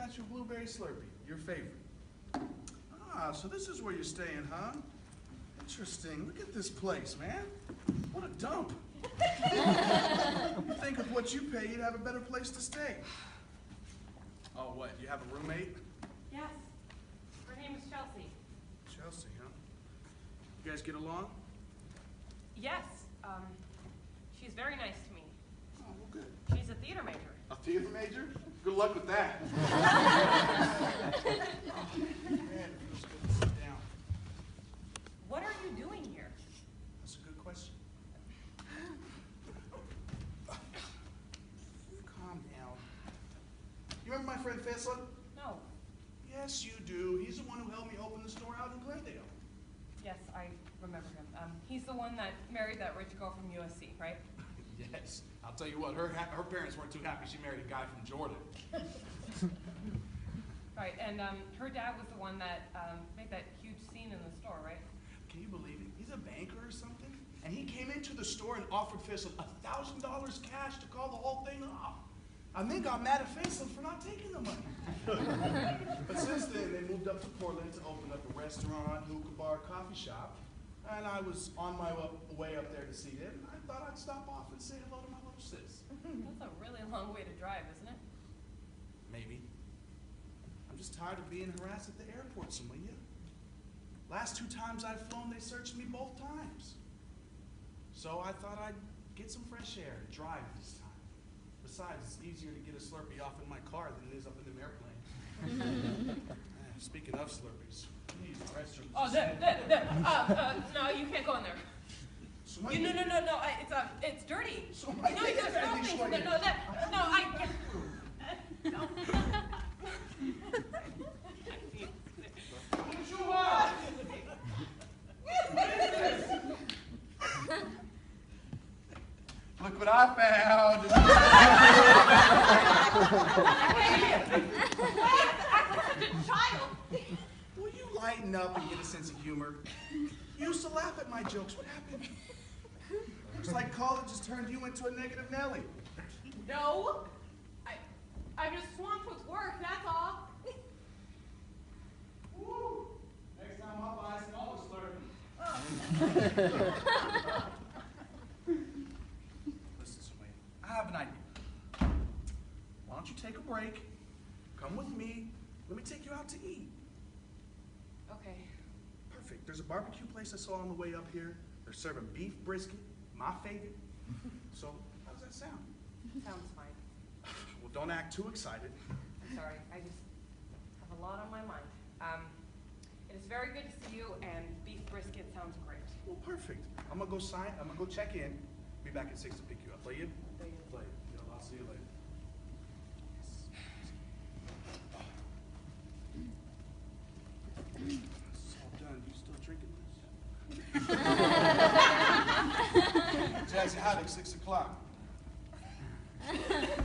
got you a blueberry Slurpee, your favorite. Ah, so this is where you're staying, huh? Interesting. Look at this place, man. What a dump. You think of what you pay, you'd have a better place to stay. Oh, what? You have a roommate? Yes. Her name is Chelsea. Chelsea, huh? You guys get along? Yes. She's very nice to me. Oh, well, good. She's a theater major. A theater major? Good luck with that. Oh, man, it feels good to sit down. What are you doing here? That's a good question. Calm down. You remember my friend Faisal? No. Yes, you do. He's the one who helped me open the store out in Glendale. Yes, I remember him. He's the one that married that rich girl from USC, right? Yes. I'll tell you what, her parents weren't too happy she married a guy from Jordan. Right, and her dad was the one that made that huge scene in the store, right? Can you believe it? He's a banker or something. And he came into the store and offered Faisal $1,000 cash to call the whole thing off. And then got mad at Faisal for not taking the money. But since then, they moved up to Portland to open up a restaurant, hookah bar, coffee shop. And I was on my way up there to see them. I thought I'd stop off and say hello to my little sis. That's a really long way to drive, isn't it? Maybe. I'm just tired of being harassed at the airport, Sumayya. Last 2 times I've flown, they searched me both times. So I thought I'd get some fresh air and drive this time. Besides, it's easier to get a Slurpee off in my car than it is up in an airplane. Speaking of Slurpees, please, the restroom. Oh, no, you can't go in there. Sumayya. No, it's dirty. Sumayya, No, there's no things in there. No, no. What you want? What is this? Look what I found. Child. Will you lighten up and get a sense of humor? You used to laugh at my jokes. What happened? Looks like college has turned you into a negative Nelly. No. I'm just swamped with work, that's all. Woo. Next time I'll buy some other Slurpee. Listen, Sumayya, I have an idea. Why don't you take a break, come with me, let me take you out to eat. Okay. Perfect. There's a barbecue place I saw on the way up here. They're serving beef brisket, my favorite. So, how does that sound? Sounds fine. Well, don't act too excited. I'm sorry. I just have a lot on my mind. It is very good to see you, and beef brisket sounds great. Well, perfect. I'm gonna go check in. Be back at 6 to pick you up. Play you? Play you. Play. I'll see you later. It's all done. You still drinking this? Jazzy Haddock, 6 o'clock.